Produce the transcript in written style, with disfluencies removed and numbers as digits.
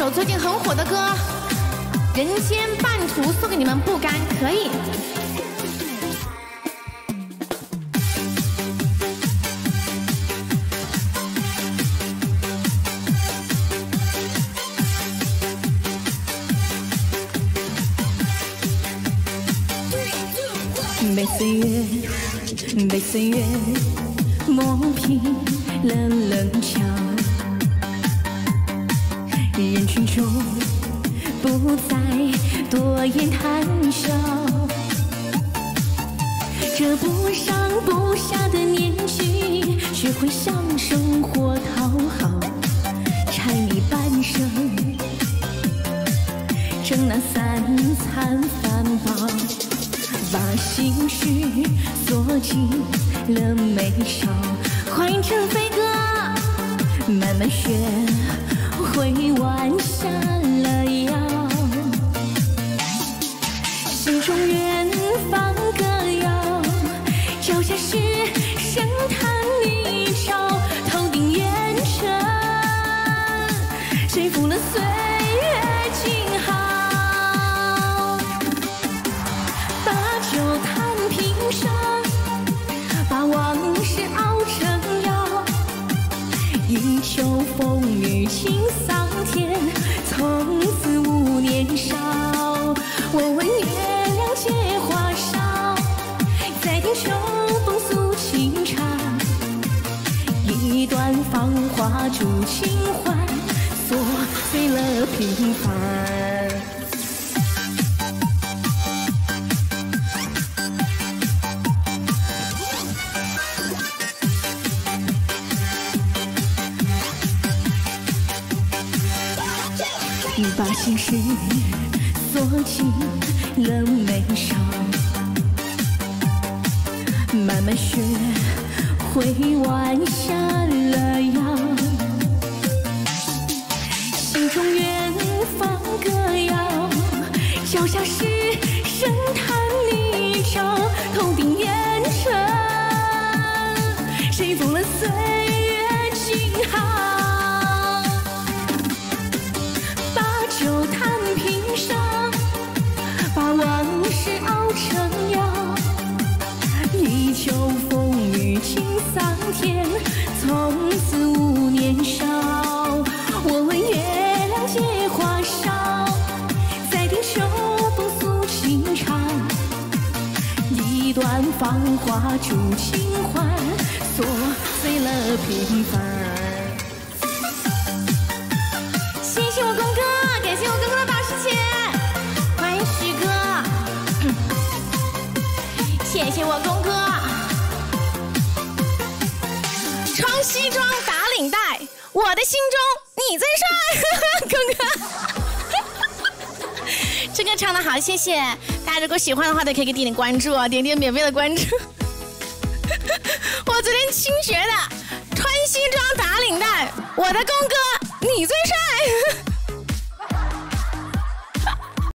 首最近很火的歌《人间半途》送给你们，不甘可以。 被岁月，被岁月磨平了棱角，人群中不再多言谈笑，这不上不下的年纪，学会向生活讨好，柴米半生，挣那三餐饭饱。把心事锁进了眉梢，欢迎正飞哥，慢慢学会弯下了腰，心中远方歌谣，脚下是深潭泥沼，头顶烟尘，谁负了岁月静好。酒坛平生，把往事熬成药，一秋风雨清桑田，从此无年少。我问月亮借花梢，再听秋风诉情长，一段芳华铸情怀，琐碎了平凡。把心事锁进了眉梢，慢慢学会弯下了腰，心中远方歌谣，脚下是深潭泥沼，头顶烟尘，谁负了岁月静好。酒坛平生，把往事熬成药，一秋风雨清桑田，从此无年少。我问月亮借花梢，再听秋风诉情长，一段芳华铸情怀，琐碎了平凡。谢谢我公哥，感谢我公哥的80钱，欢迎许哥，谢谢我公哥。穿西装打领带，我的心中你最帅，公哥。这歌唱得好，谢谢大家。如果喜欢的话，可以给点点关注啊，点点免费的关注。我昨天新学的穿西装打领带，我的公哥